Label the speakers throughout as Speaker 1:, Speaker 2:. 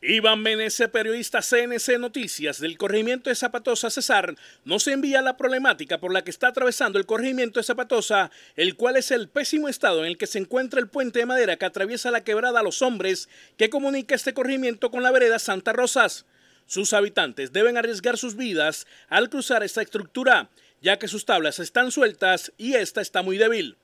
Speaker 1: Iván Meneses, periodista CNC Noticias del corregimiento de Zapatosa, Cesar, nos envía la problemática por la que está atravesando el corregimiento de Zapatosa, el cual es el pésimo estado en el que se encuentra el puente de madera que atraviesa la quebrada Los Hombres, que comunica este corregimiento con la vereda Santa Rosas. Sus habitantes deben arriesgar sus vidas al cruzar esta estructura, ya que sus tablas están sueltas y esta está muy débil.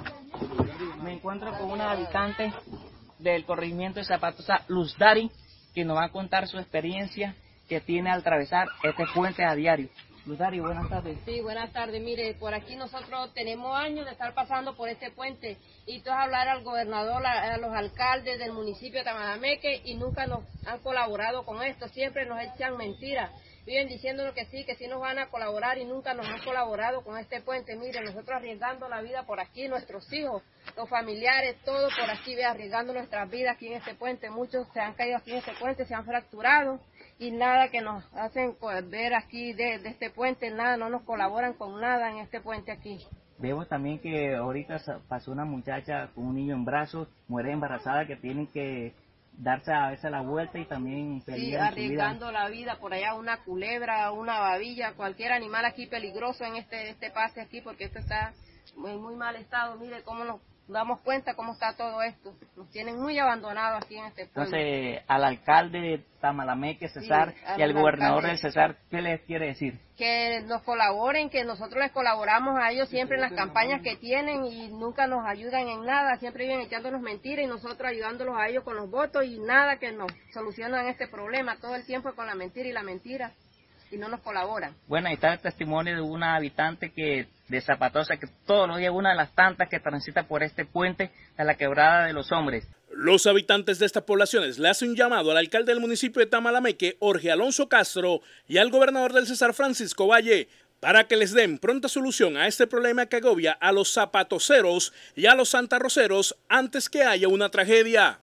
Speaker 2: Me encuentro con una habitante del corregimiento de Zapatosa, Luz Dari, que nos va a contar su experiencia que tiene al atravesar este puente a diario. Luz Dari, buenas tardes.
Speaker 3: Sí, buenas tardes. Mire, por aquí nosotros tenemos años de estar pasando por este puente y tú vas a hablar al gobernador, a los alcaldes del municipio de Tamalameque y nunca nos han colaborado con esto, siempre nos echan mentiras. Viven diciéndonos que sí nos van a colaborar y nunca nos han colaborado con este puente. Mire, nosotros arriesgando la vida por aquí, nuestros hijos, los familiares, todo por aquí, arriesgando nuestras vidas aquí en este puente. Muchos se han caído aquí en este puente, se han fracturado y nada que nos hacen ver aquí de este puente, nada, no nos colaboran con nada en este puente aquí.
Speaker 2: Vemos también que ahorita pasó una muchacha con un niño en brazos, mujer embarazada, que tienen que darse a veces la vuelta y también pelear.
Speaker 3: Sí, arriesgando la vida por allá, una culebra, una babilla, cualquier animal aquí peligroso en este pase aquí, porque esto está en muy mal estado. Mire cómo nos damos cuenta cómo está todo esto. Nos tienen muy abandonados aquí en este pueblo.
Speaker 2: Entonces, al alcalde de Tamalameque, Cesar, sí, y al gobernador de Cesar, ¿qué les quiere decir?
Speaker 3: Que nos colaboren, que nosotros les colaboramos a ellos siempre en las campañas que tienen y nunca nos ayudan en nada, siempre vienen echándonos mentiras y nosotros ayudándolos a ellos con los votos y nada que nos solucionan este problema, todo el tiempo con la mentira y no nos colaboran.
Speaker 2: Bueno, ahí está el testimonio de una habitante de Zapatosa, que todos los días una de las tantas que transita por este puente a la quebrada de Los Hombres.
Speaker 1: Los habitantes de estas poblaciones le hacen un llamado al alcalde del municipio de Tamalameque, Jorge Alonso Castro, y al gobernador del Cesar, Francisco Valle, para que les den pronta solución a este problema que agobia a los zapatoceros y a los santarroceros antes que haya una tragedia.